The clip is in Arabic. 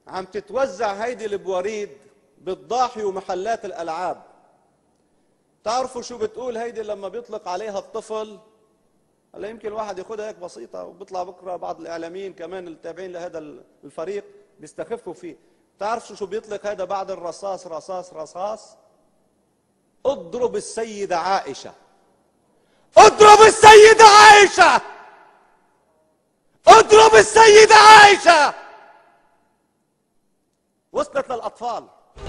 عم تتوزع هيدي البواريد بالضاحي ومحلات الألعاب. تعرفوا شو بتقول هيدي لما بيطلق عليها الطفل؟ هلا يمكن الواحد ياخذها هيك بسيطة، وبيطلع بكره بعض الإعلاميين كمان التابعين لهذا الفريق بيستخفوا فيه. تعرف شو بيطلق هذا بعد الرصاص؟ رصاص رصاص. اضرب السيدة عائشة، اضرب السيدة عائشة، اضرب السيدة عائشة. وصلت للأطفال.